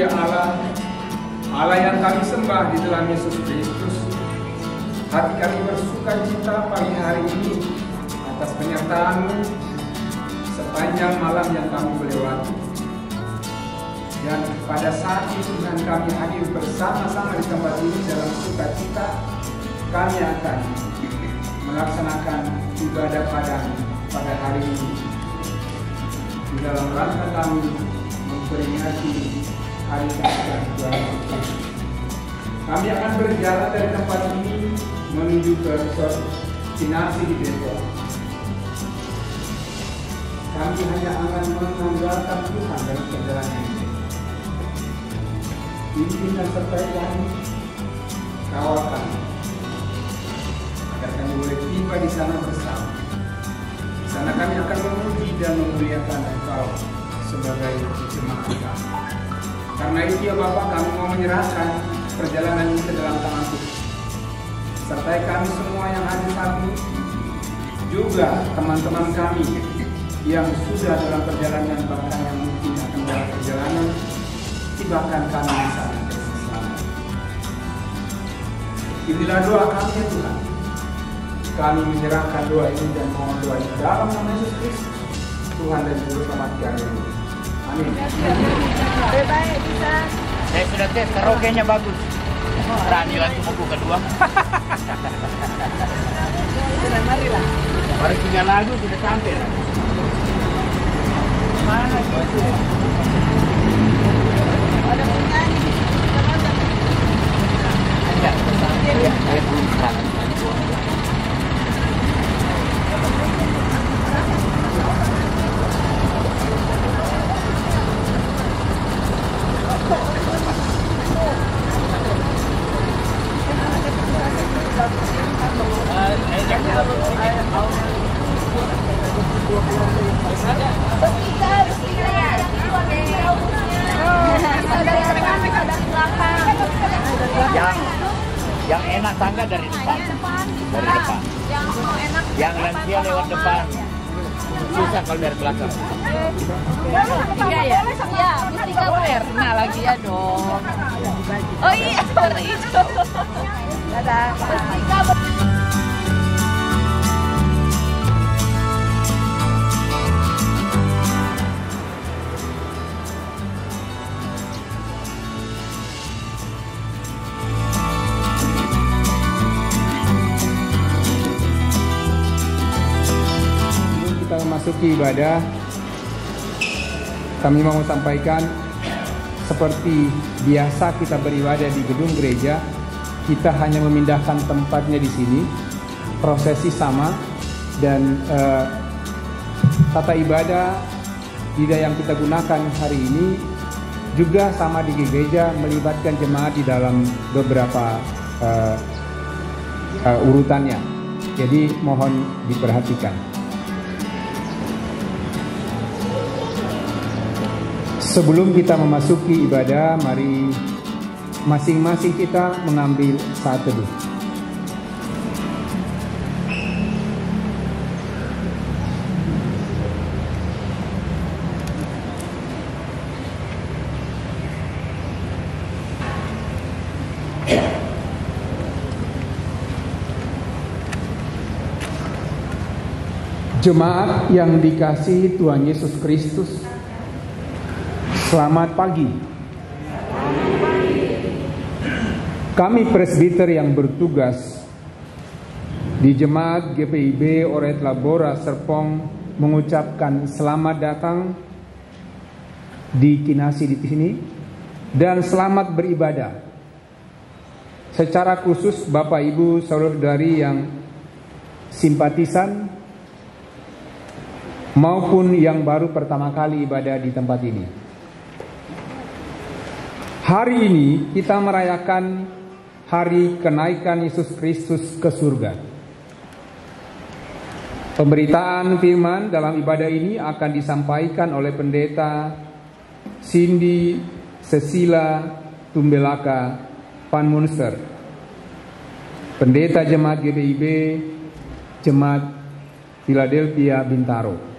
ya Allah, Allah yang kami sembah di dalam Yesus Kristus, hati kami bersuka cita pagi hari ini atas penyertaan-Mu sepanjang malam yang kami melewati. Dan pada saat itu Tuhan, kami hadir bersama-sama di tempat ini dalam sukacita. Kami akan melaksanakan ibadah pada hari ini di dalam rangka kami memperingati hari kelahiran Tuhan Yesus. Kami akan berjalan dari tempat ini menuju ke resort Kinasi di Depok. Kami hanya akan mengandalkan Tuhan dalam perjalanan ini. Pimpin dan sertai kami, kawal kami, agar kami boleh tiba di sana bersama. Di sana kami akan memuji dan memuliakan Engkau sebagai jemaat kami. Karena itu ya Bapak, kami mau menyerahkan perjalanan ini ke dalam tangan Tuhan. Sertai kami semua yang hadir saat ini, juga teman-teman kami yang sudah dalam perjalanan, bahkan yang mungkin akan dalam perjalanan, tibakan kami di sana selamat. Inilah doa kami ya Tuhan. Kami menyerahkan doa ini dan mohon doa ini dalam nama Yesus Kristus, Tuhan dan Juru Selamat kami. Amin. Baik, bisa. Saya sudah tes, karaoke-nya bagus. Berani lagi buku kedua. Sudah, marilah. Baru 3 lagu sudah sampai. Mana itu? Ada penyanyi. Yang enak tangga dari depan. Dari depan. Yang lansia lewat depan. Susah kalau dari belakang. Iya ya? Iya, Mustika Werna lagi ya dong. Oh iya, sorry. Dadah. Mustika memasuki ibadah, kami mau sampaikan seperti biasa kita beribadah di gedung gereja, kita hanya memindahkan tempatnya di sini. Prosesi sama dan tata ibadah yang kita gunakan hari ini juga sama di gereja, melibatkan jemaat di dalam beberapa urutannya. Jadi mohon diperhatikan. Sebelum kita memasuki ibadah, mari masing-masing kita mengambil saat teduh. Jemaat yang dikasihi Tuhan Yesus Kristus, selamat pagi. Kami presbiter yang bertugas di Jemaat GPIB Oret Labora Serpong mengucapkan selamat datang di Kinasi di sini dan selamat beribadah. Secara khusus Bapak Ibu saudara-saudari yang simpatisan maupun yang baru pertama kali ibadah di tempat ini. Hari ini kita merayakan hari kenaikan Yesus Kristus ke surga. Pemberitaan firman dalam ibadah ini akan disampaikan oleh pendeta Cindy Cecilia Tumbelaka Panmunster, pendeta Jemaat GBIB Jemaat Philadelphia Bintaro.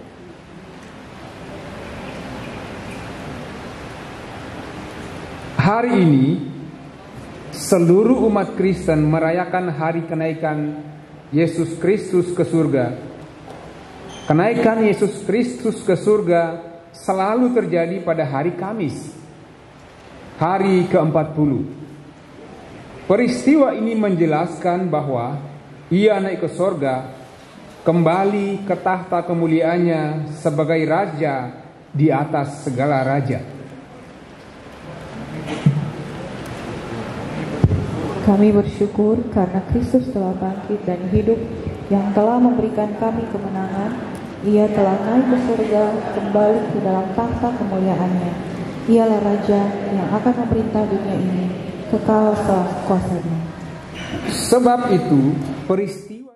Hari ini seluruh umat Kristen merayakan hari kenaikan Yesus Kristus ke surga. Kenaikan Yesus Kristus ke surga selalu terjadi pada hari Kamis, hari ke-40. Peristiwa ini menjelaskan bahwa Ia naik ke surga, kembali ke tahta kemuliaannya sebagai Raja di atas segala raja. Kami bersyukur karena Kristus telah bangkit dan hidup, yang telah memberikan kami kemenangan. Ia telah naik ke surga, kembali ke dalam tahta kemuliaannya. Ialah Raja yang akan memerintah dunia ini kekal kuasanya. Sebab itu peristiwa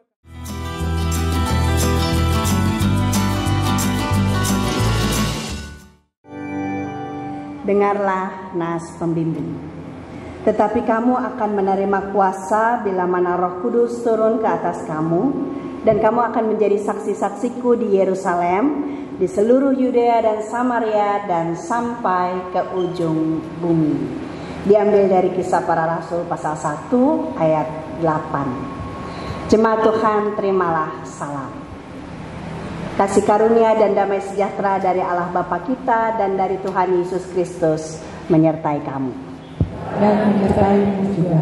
dengarlah nas pembimbing. Tetapi kamu akan menerima kuasa bila mana Roh Kudus turun ke atas kamu, dan kamu akan menjadi saksi-saksiku di Yerusalem, di seluruh Yudea dan Samaria, dan sampai ke ujung bumi. Diambil dari Kisah Para Rasul pasal 1 ayat 8. Jemaat Tuhan, terimalah salam. Kasih karunia dan damai sejahtera dari Allah Bapa kita dan dari Tuhan Yesus Kristus menyertai kamu. Dan menyertai-mu juga.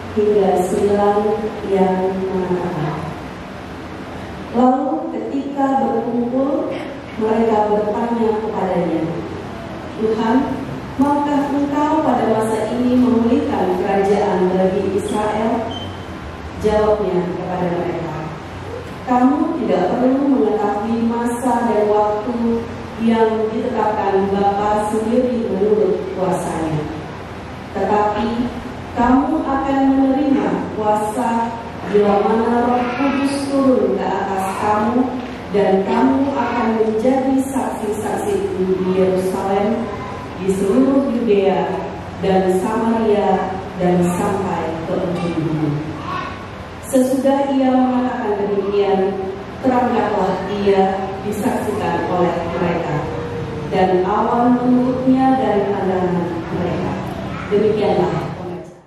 hingga 9 yang mengatakan, lalu ketika berkumpul, mereka bertanya kepadanya, Tuhan, maukah Engkau pada masa ini memulihkan kerajaan bagi Israel? Jawabnya kepada mereka, kamu tidak perlu mengetahui masa dan waktu yang ditetapkan Bapa sendiri menurut kuasanya. Tetapi kamu akan menerima kuasa bila mana Roh Kudus turun ke atas kamu, dan kamu akan menjadi saksi-saksi di Yerusalem, di seluruh Yudea dan Samaria dan sampai ke ujung bumi. Sesudah ia mengatakan demikian, terangkatlah ia disaksikan oleh mereka, dan awan menurutnya dari pandangan mereka. Demikianlah pembacaan.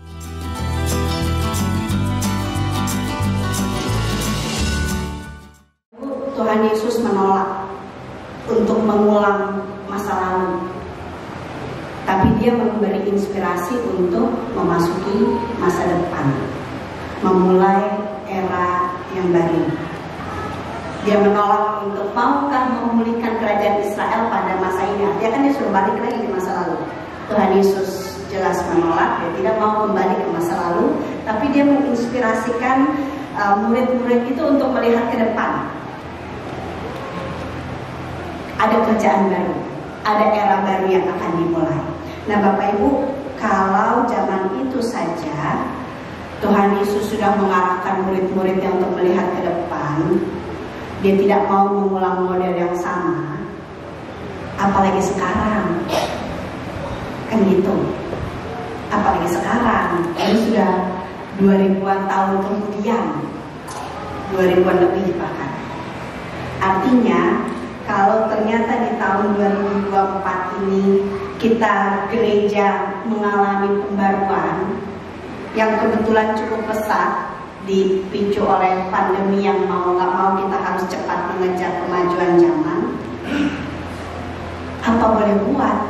Tuhan Yesus menolak untuk mengulang masa lalu, tapi dia memberi inspirasi untuk memasuki masa depan, memulai era yang baru. Dia menolak untuk maukah memulihkan kerajaan Israel pada masa ini. Dia kan disuruh balik lagi di masa lalu. Tuhan Yesus jelas menolak, dia tidak mau kembali ke masa lalu, tapi dia menginspirasikan murid-murid itu untuk melihat ke depan. Ada kerjaan baru, ada era baru yang akan dimulai. Nah Bapak Ibu, kalau zaman itu saja Tuhan Yesus sudah mengarahkan murid-muridnya untuk melihat ke depan, dia tidak mau mengulang model yang sama, apalagi sekarang, kan gitu. Apalagi sekarang, ini sudah 2000-an tahun kemudian, 2000-an lebih bahkan. Artinya, kalau ternyata di tahun 2024 ini kita gereja mengalami pembaruan yang kebetulan cukup pesat, dipicu oleh pandemi yang mau nggak mau kita harus cepat mengejar kemajuan zaman, apa boleh buat?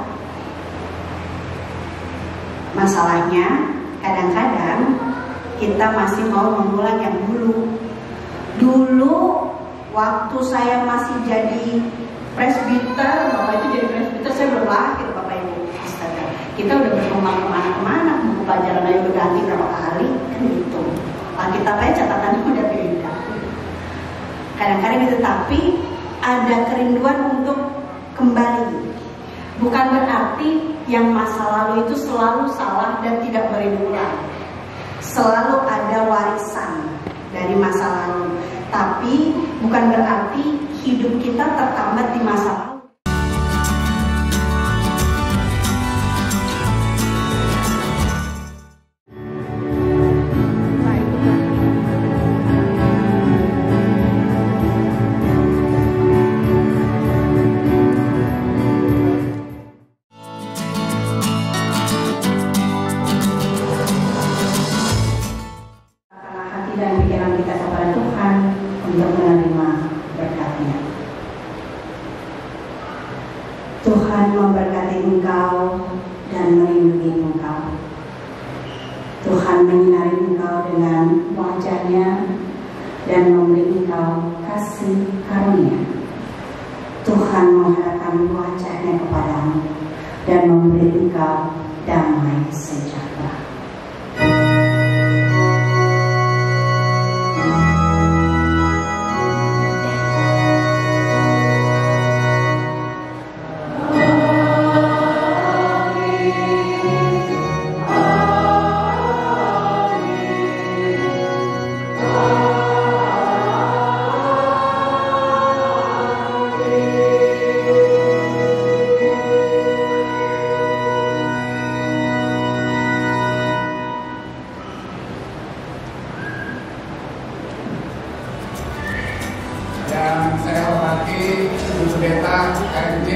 Masalahnya kadang-kadang kita masih mau mengulang yang dulu. Dulu waktu saya masih jadi presbiter, Bapak itu jadi presbiter, saya belum lahir Bapak Ibu. Astaga, kita udah berkembang kemana-kemana, buku pelajaran aja udah ganti berapa kali, kan gitu. Alkitab aja catatannya udah beda. Kadang-kadang gitu, tapi ada kerinduan untuk kembali. Bukan berarti yang masa lalu itu selalu salah dan tidak boleh diulang. Selalu ada warisan dari masa lalu. Tapi bukan berarti hidup kita tertambat di masa lalu. Tuhan memberkati engkau dan melindungi engkau. Tuhan menyinari engkau dengan wajah-Nya dan memberi engkau kasih karunia. Tuhan menghadapkan wajah-Nya kepadamu dan memberi engkau damai sejahtera. Yang saya hormati Ibu Pendeta KMJ,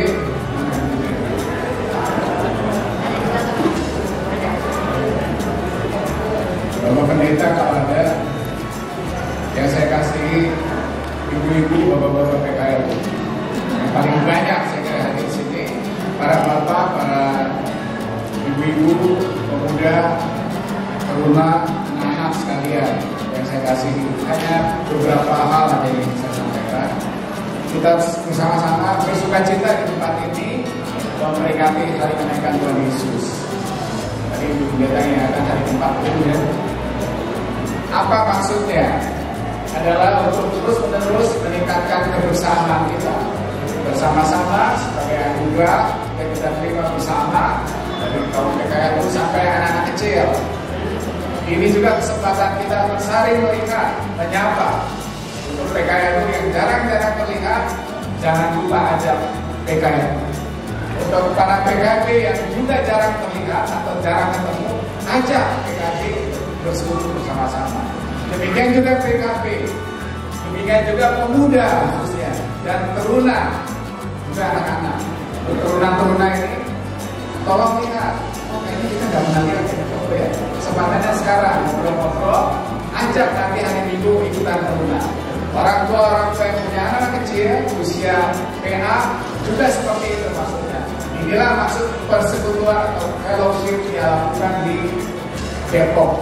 Bapak Pendeta kalau ada, yang saya kasih ibu-ibu, bapak-bapak PKL, yang paling banyak saya kira hadir di sini, para bapak, para ibu-ibu, pemuda, teruna anak-anak sekalian yang saya kasih, hanya beberapa hal aja yang saya sampaikan. Kita bersama-sama bersuka cita di tempat ini memperingati hari kenaikan Tuhan Yesus. Tadi Ibu Pendeta ingatkan hari 40 ya. Apa maksudnya? Adalah untuk terus-menerus meningkatkan kebersamaan kita bersama-sama sebagai anugerah yang kita terima bersama dari kaum PKR sampai anak-anak kecil. Ini juga kesempatan kita bersaling melihat, menyapa. Untuk PKR yang jarang-jarang terlihat, jangan lupa ajak PKR. Untuk para PKB yang juga jarang terlihat atau jarang ketemu, ajak PKB bersekutu bersama-sama. Demikian juga PKB, demikian juga pemuda khususnya dan teruna, juga anak-anak. Untuk teruna-teruna ini, tolong lihat, kayaknya kita nggak pernah lihat ya. Kesempatannya sekarang ngobrol-ngobrol, ajak nanti hari Minggu ikutan teruna. Orang tua yang punya anak kecil usia PA juga seperti itu maksudnya. Inilah maksud persekutuan atau fellowship yang dilakukan di Depok.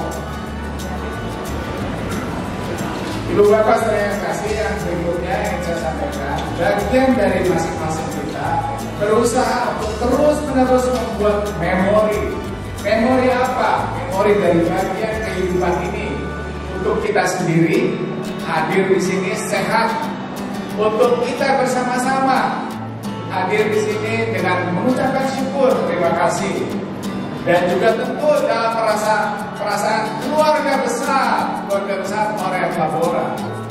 Ibu Bapak saya kasih yang berikutnya yang saya sampaikan, bagian dari masing-masing kita berusaha untuk terus-menerus membuat memori. Memori apa? Memori dari bagian kehidupan ini untuk kita sendiri hadir di sini sehat, untuk kita bersama-sama hadir di sini dengan mengucapkan syukur, terima kasih, dan juga tentu dalam perasaan keluarga besar Moream Labora.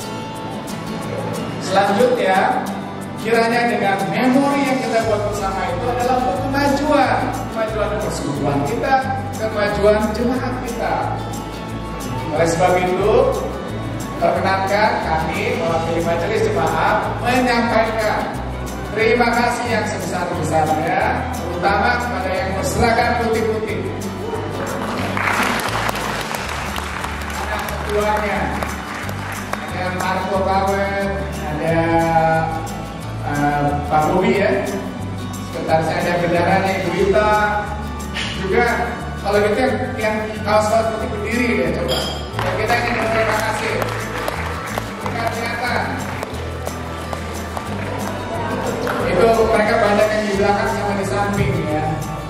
Selanjutnya, kiranya dengan memori yang kita buat bersama itu adalah kemajuan persekutuan kita, kemajuan jemaat kita. Oleh sebab itu, perkenankan kami mewakili majelis jemaat menyampaikan terima kasih yang sebesar-besarnya, terutama kepada yang berseragam putih-putih. Anak ketuanya, ada Marco Kawen, ada Pak Bobi ya, sekretarisnya ada bendaranya Ibu Ita, juga kalau gitu yang kaos-kaos putih berdiri ya coba. Dan kita ingin berterima kasih. Kelihatan. Itu mereka banyak yang di belakang sama di samping ya.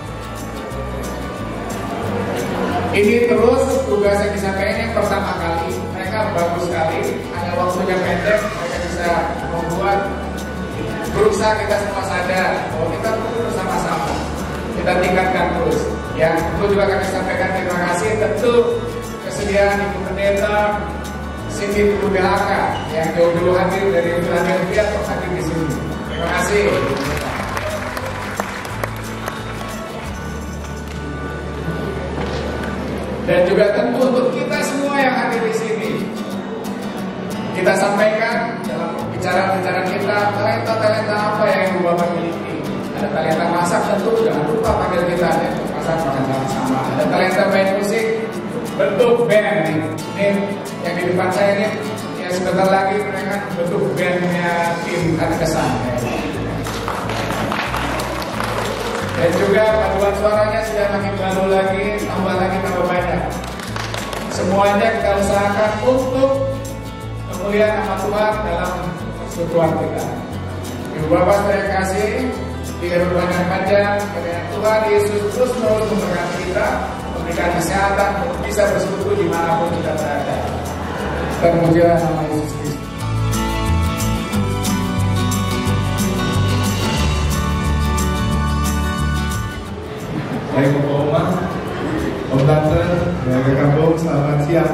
Ini terus tugas yang disampaikan yang pertama kali. Mereka bagus sekali. Hanya waktunya pendek, mereka bisa membuat. Berusaha kita semua sadar bahwa kita perlu bersama-sama. Kita tingkatkan terus. Ya, tentu juga kami sampaikan terima kasih. Tentu kesediaan Ibu Pendeta Cindy Belaka yang jauh-jauh hadir dari Philadelphia untuk hadir di sini. Terima kasih. Dan juga tentu untuk kita semua yang hadir di sini, kita sampaikan dalam bicara-bicara kita talenta-talenta apa yang Ibu Bapak miliki. Ada talenta masak, tentu jangan lupa panggil kita ya, masak makan sama-sama. Ada talenta main musik, bentuk band ini yang di depan saya ini ya sebentar lagi mereka bentuk bandnya tim Katekesan ya. Dan juga paduan suaranya sudah makin baru lagi, tambah banyak. Semuanya kita usahakan untuk kemuliaan nama Tuhan dalam persekutuan kita. Ibu Bapak saya kasih biar berbanyak panjang, kiranya Tuhan Yesus terus memberkati kita, memberikan kesehatan untuk bisa bersekutu dimanapun kita berada. Terpujilah nama Yesus Kristus. Baik Bapak Oma, Om Tante, Bapak Kampung, selamat siang.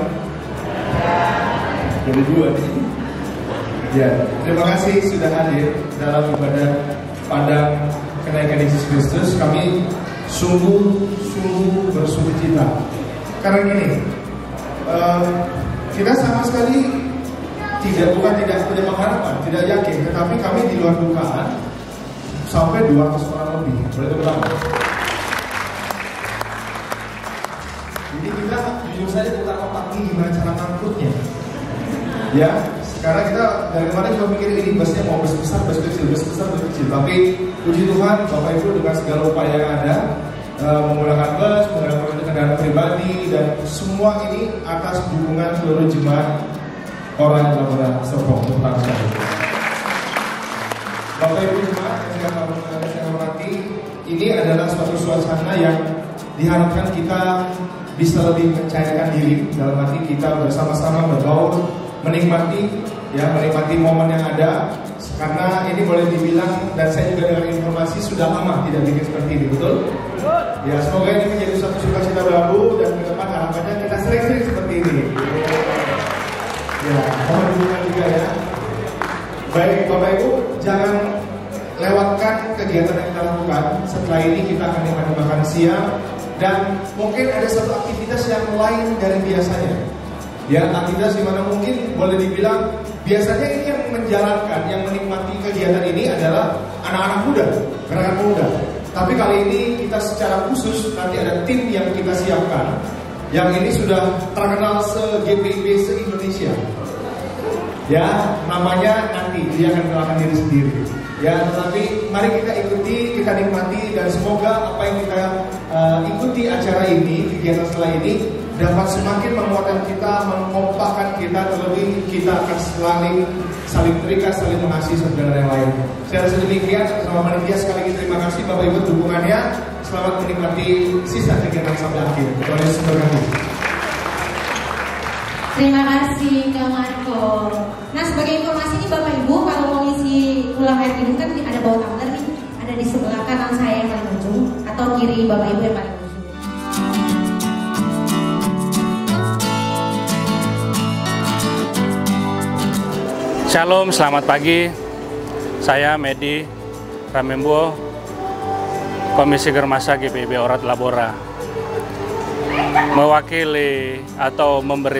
Jadi dua nih. Ya, terima kasih sudah hadir dalam ibadah Padang Kenaikan Yesus Kristus. Kami sungguh bersukacita. Karena gini, kita sama sekali tidak mengharapkan, tidak yakin, tetapi kami di luar dugaan sampai 200 orang lebih. Boleh teman. Jadi kita jujur saja kita otaknya gimana cara ngangkutnya. Ya, sekarang kita dari kemarin cuma mikir ini busnya mau bus besar, bus kecil. Tapi puji Tuhan, Bapak Ibu dengan segala upaya yang ada, menggunakan bus, menggunakan kendaraan pribadi, dan semua ini atas dukungan seluruh jemaat Orang Labora Serpong. Tepuk sekali. Bapak Ibu jemaat yang saya hormati, ini adalah suatu suasana yang diharapkan kita bisa lebih mencairkan diri, dalam arti kita bersama-sama bergaul, menikmati momen yang ada. Karena ini boleh dibilang, dan saya juga dengar informasi sudah lama tidak bikin seperti ini, betul? Ya, semoga ini menjadi suatu sukacita baru, dan ke depan harapannya kita sering-sering seperti ini. Ya, mohon dukungan juga ya. Baik, Bapak Ibu, jangan lewatkan kegiatan yang kita lakukan. Setelah ini kita akan nikmati makan siang, dan mungkin ada satu aktivitas yang lain dari biasanya. Ya, aktivitas di mana mungkin boleh dibilang biasanya ini yang menjalankan, yang menikmati kegiatan ini adalah anak-anak muda, gerakan pemuda. Tapi kali ini kita secara khusus nanti ada tim yang kita siapkan, yang ini sudah terkenal se-GPIB se-Indonesia. Ya, namanya nanti dia akan mengenalkan diri sendiri. Ya, tetapi mari kita ikuti, kita nikmati, dan semoga apa yang kita ikuti acara ini, kegiatan setelah ini dapat semakin menguatkan kita, mengompakkan kita, terlebih kita akan saling terikat, saling mengasihi satu dengan yang lain. Saya rasa demikian, sama panitia sekali lagi terima kasih Bapak Ibu dukungannya. Selamat menikmati sisa kegiatan sampai akhir. Tuhan Yesus berkati. Terima kasih Kak Marco. Nah, sebagai informasi nih Bapak Ibu, kalau mau ngisi ulang air minum kan ada bawa tumbler nih, ada di sebelah kanan saya yang paling ujung atau kiri Bapak Ibu yang paling ujung. Shalom, selamat pagi. Saya Medi Ramembo, Komisi Germasa GPIB Orat Labora, mewakili atau memberi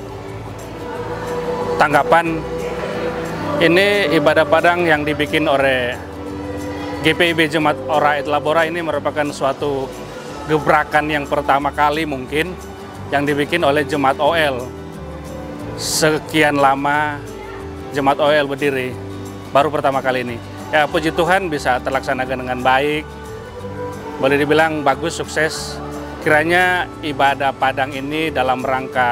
tanggapan. Ini ibadah Padang yang dibikin oleh GPIB Jemaat Orat Labora. Ini merupakan suatu gebrakan yang pertama kali mungkin yang dibikin oleh Jemaat OL. Sekian lama Jemaat OL berdiri, baru pertama kali ini. Ya, puji Tuhan bisa terlaksanakan dengan baik. Boleh dibilang bagus, sukses. Kiranya ibadah Padang ini dalam rangka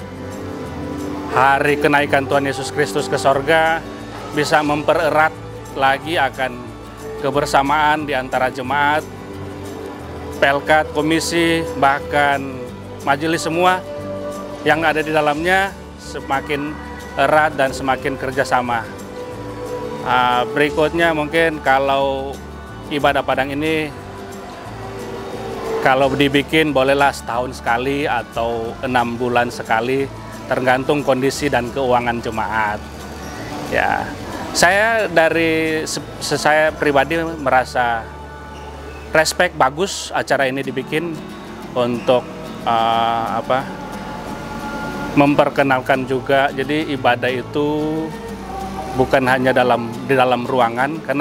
hari kenaikan Tuhan Yesus Kristus ke sorga bisa mempererat lagi akan kebersamaan di antara jemaat, pelkat, komisi, bahkan majelis semua yang ada di dalamnya semakin erat dan semakin kerjasama. Berikutnya mungkin kalau ibadah Padang ini kalau dibikin bolehlah setahun sekali atau 6 bulan sekali, tergantung kondisi dan keuangan jemaat. Ya, saya pribadi merasa respect, bagus acara ini dibikin untuk memperkenalkan juga. Jadi ibadah itu bukan hanya di dalam ruangan, karena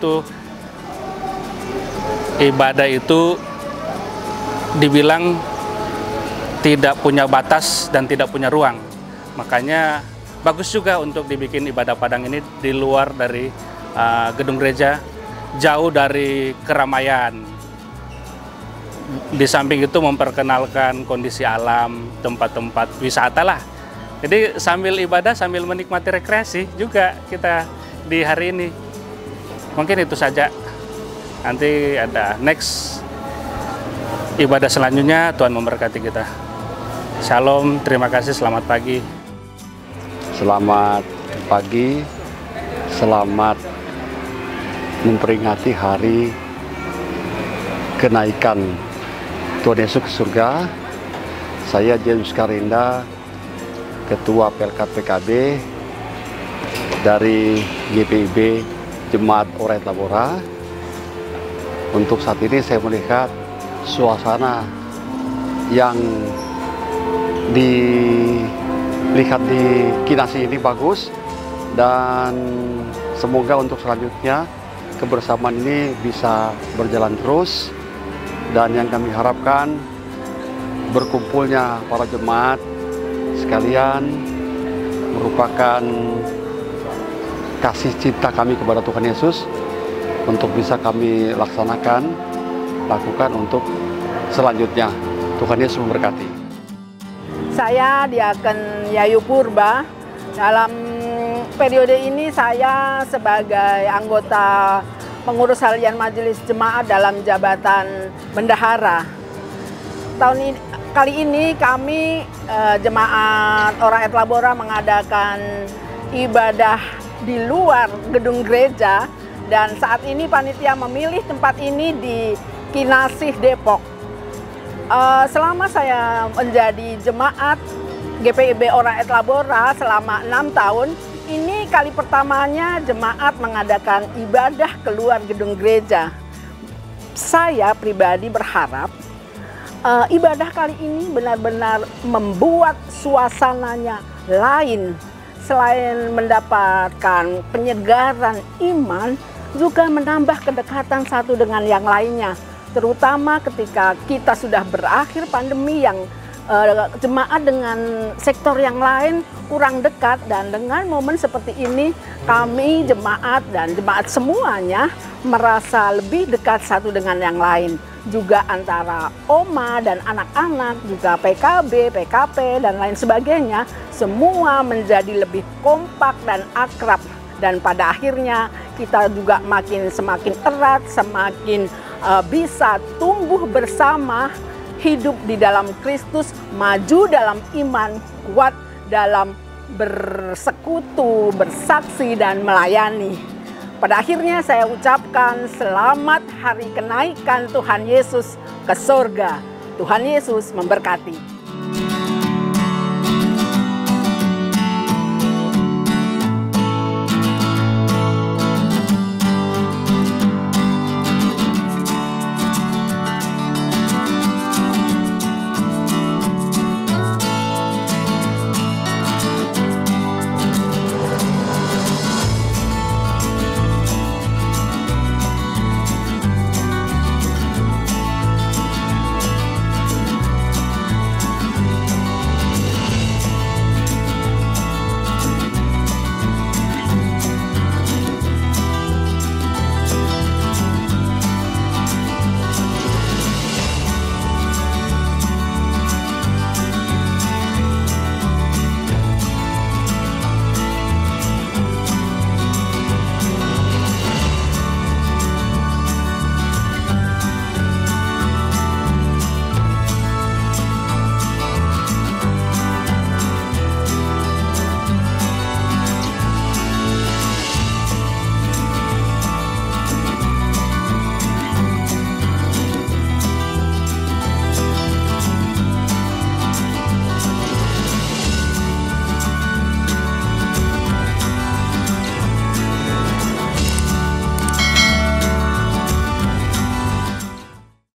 ibadah itu dibilang tidak punya batas dan tidak punya ruang. Makanya bagus juga untuk dibikin ibadah Padang ini di luar dari gedung gereja, jauh dari keramaian. Di samping itu memperkenalkan kondisi alam, tempat-tempat wisata lah. Jadi sambil ibadah, sambil menikmati rekreasi juga kita di hari ini. Mungkin itu saja. Nanti ada next ibadah selanjutnya. Tuhan memberkati kita. Shalom, terima kasih, selamat pagi. Selamat pagi, selamat memperingati hari kenaikan Tuhan Yesus ke surga. Saya James Karinda, Ketua Pelkat PKB dari GPIB Jemaat Orat Labora. Untuk saat ini saya melihat suasana yang dilihat di Kinasi ini bagus, dan semoga untuk selanjutnya kebersamaan ini bisa berjalan terus. Dan yang kami harapkan berkumpulnya para jemaat sekalian merupakan kasih cinta kami kepada Tuhan Yesus untuk bisa kami laksanakan lakukan untuk selanjutnya. Tuhan Yesus memberkati. Saya Diaken Yayu Purba. Dalam periode ini saya sebagai anggota pengurus harian Majelis Jemaat dalam jabatan bendahara. Kali ini kami jemaat Ora et Labora mengadakan ibadah di luar gedung gereja, dan saat ini panitia memilih tempat ini di Kinasih, Depok. Selama saya menjadi jemaat GPIB Ora et Labora selama 6 tahun, ini kali pertamanya jemaat mengadakan ibadah keluar gedung gereja. Saya pribadi berharap ibadah kali ini benar-benar membuat suasananya lain. Selain mendapatkan penyegaran iman, juga menambah kedekatan satu dengan yang lainnya. Terutama ketika kita sudah berakhir pandemi yang jemaat dengan sektor yang lain kurang dekat, dan dengan momen seperti ini kami jemaat dan jemaat semuanya merasa lebih dekat satu dengan yang lain. Juga antara oma dan anak-anak, juga PKB, PKP dan lain sebagainya, semua menjadi lebih kompak dan akrab, dan pada akhirnya kita juga semakin erat, semakin bisa tumbuh bersama, hidup di dalam Kristus, maju dalam iman, kuat dalam bersekutu, bersaksi, dan melayani. Pada akhirnya saya ucapkan selamat hari kenaikan Tuhan Yesus ke surga. Tuhan Yesus memberkati.